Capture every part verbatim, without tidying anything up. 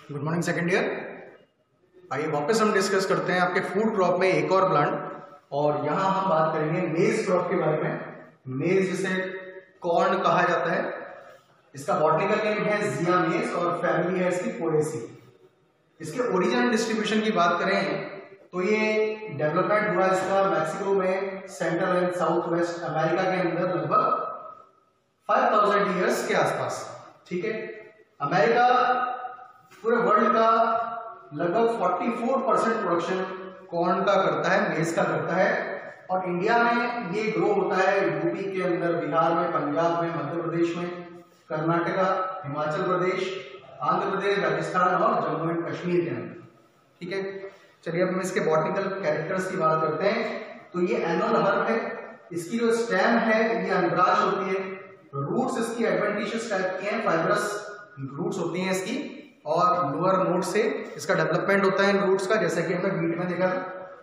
Good morning second year. आइए वापस हम डिस्कस करते हैं आपके फूड क्रॉप में एक और प्लांट, और यहाँ हम बात करेंगे मेज क्रॉप के बारे में। मेज जिसे कॉर्न कहा जाता है, इसका बॉटनिकल नेम है जिया मेज और फैमिली है इसकी पोएसी। इसके ओरिजिन डिस्ट्रीब्यूशन की बात करें तो ये डेवलपमेंट हुआ इसका मैक्सिको में, central and south west America के अंदर लगभग फाइव थाउजेंड ईयर्स के आसपास। ठीक है, अमेरिका पूरे वर्ल्ड का लगभग चौवालीस परसेंट प्रोडक्शन कॉर्न का करता है, मेज का करता है, और इंडिया में ये ग्रो होता है यूपी के अंदर, बिहार में, पंजाब में, मध्य प्रदेश में, कर्नाटका, हिमाचल प्रदेश, आंध्र प्रदेश, राजस्थान और जम्मू एंड कश्मीर के अंदर। ठीक है, चलिए अब हम इसके बॉटनिकल कैरेक्टर्स की बात करते हैं। तो ये एनुअल हर्ब है, इसकी जो स्टेम है ये अंडराज होती है, रूट्स इसकी एडवेंटिशियस टाइप की हैं, फाइब्रस रूट्स होती हैं इसकी, और लोअर नोड से इसका डेवलपमेंट होता है इन रूट्स का, जैसे कि हमने वीट में देखा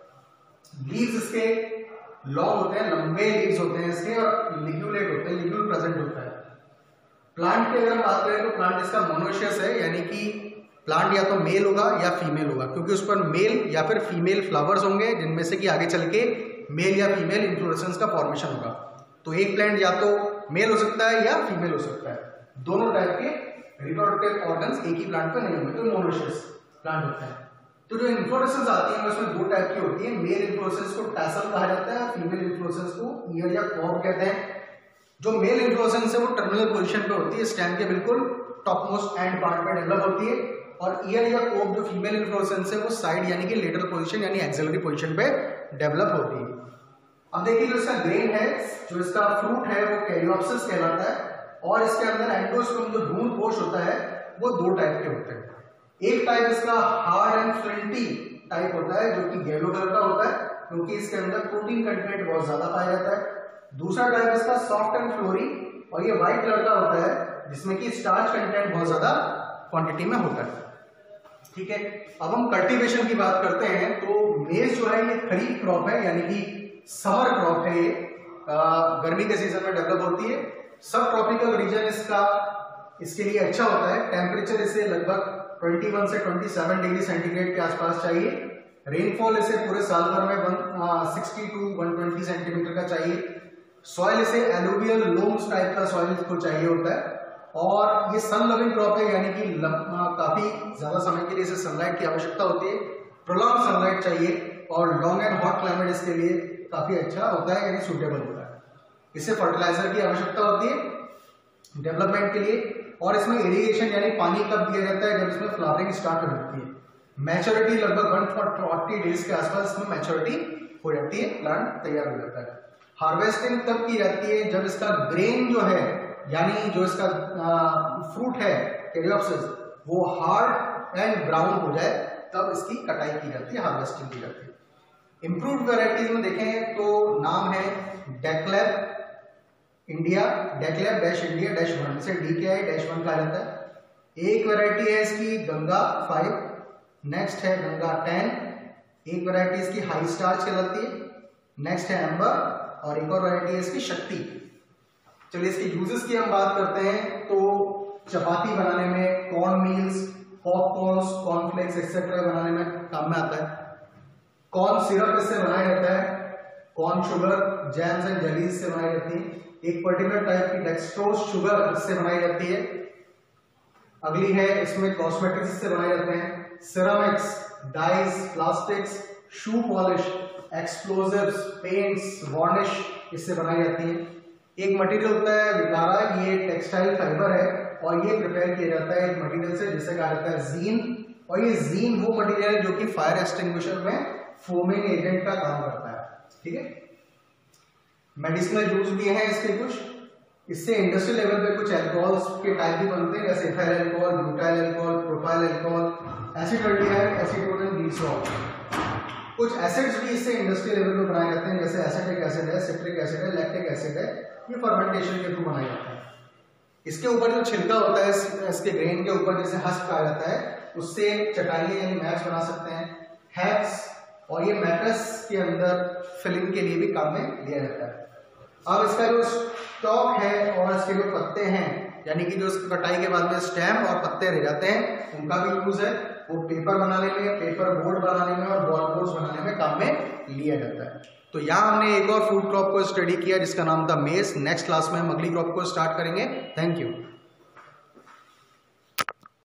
था। लीव्स इसके लॉन्ग होते हैं, लंबे लीव्स होते हैं इसके, और लिग्यूलेट होते हैं, लिग्यूल प्रेजेंट होता है। प्लांट की अगर हम बात करें तो प्लांट इसका मोनोशियस है, यानी कि प्लांट या तो मेल होगा या फीमेल होगा, क्योंकि उस पर मेल या फिर फीमेल फ्लावर्स होंगे जिनमें से कि आगे चल के मेल या फीमेल इन्फ्लोरेसेंस का फॉर्मेशन होगा। तो एक प्लांट या तो मेल हो सकता है या फीमेल हो सकता है, दोनों टाइप के रिप्रोडक्टिव ऑर्गन्स एक ही प्लांट पर नहीं होंगे, तो मोनोशियस प्लांट होता है। तो जो इन्फ्लोरेसेंस आती है उसमें दो टाइप की होती है, मेल इन्फ्लोरेसेंस को टैसल कहा जाता है, फीमेल इन्फ्लोरेसेंस को ईयर या कॉर्ब कहते हैं। जो मेल इन्फ्लोरेसेंस है वो टर्मिनल पोजीशन पे होती है, स्टेम के बिल्कुल टॉप मोस्ट एंड पार्ट पे डेवलप होती है, और ईयर या कोब जो फीमेल इन्फ्लोरेसेंस है वो साइड यानी कि लेटरल पोजीशन यानी एक्सिलरी पोजीशन पे डेवलप होती है। अब देखिए जो इसका ग्रेन है, जो इसका फ्रूट है वो कैरियोप्सिस कहलाता है, और इसके अंदर एंडोस्पर्म जो भ्रूण कोश होता है वो दो टाइप के होते हैं। एक टाइप इसका हार्ड एंड फ्लिंटी टाइप होता है जो कि येलो कलर का होता है, क्योंकि इसके अंदर प्रोटीन कंटेंट बहुत ज्यादा पाया जाता है। दूसरा टाइप इसका सॉफ्ट एंड फ्लोरी, और ये व्हाइट कलर का होता है जिसमें कि स्टार्च कंटेंट बहुत ज्यादा क्वांटिटी में होता है। ठीक है, अब हम कल्टीवेशन की बात करते हैं। तो मेज जो है ये खरीफ क्रॉप है, यानी कि समर क्रॉप है, ये गर्मी के सीजन में डेवलप होती है। सब ट्रॉपिकल रीजन इसका इसके लिए अच्छा होता है, टेम्परेचर इसे लगभग इक्कीस से सत्ताईस डिग्री सेंटीग्रेड के आसपास चाहिए। रेनफॉल इसे पूरे साल भर में sixty to one twenty centimetre का चाहिए। सॉइल इसे एलुवियल लोम्स टाइप का सॉइल को चाहिए होता है, और ये सन लविंग क्रॉप है, यानी कि काफी ज्यादा समय के लिए इसे सनलाइट की आवश्यकता होती है, प्रोलॉन्ग सनलाइट चाहिए, और लॉन्ग एंड हॉट क्लाइमेट इसके लिए काफी अच्छा होता है, यानी सूटेबल होता है। इसे फर्टिलाइजर की आवश्यकता होती है डेवलपमेंट के लिए, और इसमें इरिगेशन यानी पानी कब दिया जाता है, जब इसमें फ्लावरिंग स्टार्ट हो जाती है। मैच्योरिटी लगभग एक सौ चालीस डेज के आसपास इसमें मैच्योरिटी हो जाती है, प्लांट तैयार हो जाता है। हार्वेस्टिंग तब की जाती है जब इसका ग्रेन जो है, यानी जो इसका फ्रूट है कैरियोप्सिस, वो हार्ड एंड ब्राउन हो जाए, तब इसकी कटाई की जाती है, हार्वेस्टिंग की जाती है। इंप्रूव्ड वैरायटीज में देखें तो नाम है DeKalb India, DeKalb dash India dash one, से D K I dash one कहा जाता है। एक वैरायटी है इसकी गंगा फाइव, नेक्स्ट है गंगा टेन, एक वैरायटी इसकी हाई स्टार्च कहलाती है, नेक्स्ट है एम्बर, और एक और वैरायटी है इसकी शक्ति। चलिए इसके यूजेस की हम बात करते हैं। तो चपाती बनाने में, corn meals, popcorns, cornflakes etcetera बनाने में काम में आता है। कॉर्न सिरप इससे बनाया जाता है, corn sugar, jams and jellies से बनाई जाती है। एक पर्टिकुलर टाइप की डेक्सट्रोज शुगर इससे बनाई जाती है। अगली है इसमें कॉस्मेटिक्स से बनाए जाते हैं, ceramics, dyes, plastics, shoe polish, explosives, paints, varnish इससे बनाई जाती है। एक मटेरियल होता है विकारा, ये टेक्सटाइल फाइबर है, और ये प्रिपेयर किया जाता है एक मटेरियल से जिसे कहा जाता है जीन, और ये जीन वो मटेरियल है जो कि फायर एक्सटिंग्विशर में फोमिंग एजेंट का काम करता है। ठीक है, मेडिसिनल यूज भी हैं इसके कुछ। इससे इंडस्ट्रियल लेवल पे कुछ अल्कोहल्स के टाइप भी बनते हैं, जैसे ethyl alcohol, butyl alcohol, propyl alcohol, acetaldehyde, acetone, glycerol. कुछ एसिड्स भी इससे इंडस्ट्रियल लेवल पे बनाए जाते हैं, जैसे एसिटिक एसिड है, सिट्रिक एसिड है, लैक्टिक एसिड है, ये फर्मेंटेशन के थ्रू बनाए जाते हैं। इसके ऊपर जो छिलका होता है इसके ग्रेन के ऊपर, जिसे हस्क कहा जाता है, उससे चटाइयां यानी मैट्स बना सकते हैं, हैट्स, और ये मैट्रेस के अंदर फिलिंग के लिए भी काम में लिया जाता है। अब इसका जो स्टॉक है और इसके जो पत्ते हैं यानी कि जो उसकी कटाई के बाद में स्टेम और पत्ते रह जाते हैं उनका भी यूज है, वो पेपर बनाने में, पेपर बोर्ड बनाने में और बॉल बोर्ड्स बनाने में काम में लिया जाता है। तो यहाँ हमने एक और फ्रूट क्रॉप को स्टडी किया जिसका नाम था मेज। नेक्स्ट क्लास में हम अगली क्रॉप को स्टार्ट करेंगे। Thank you.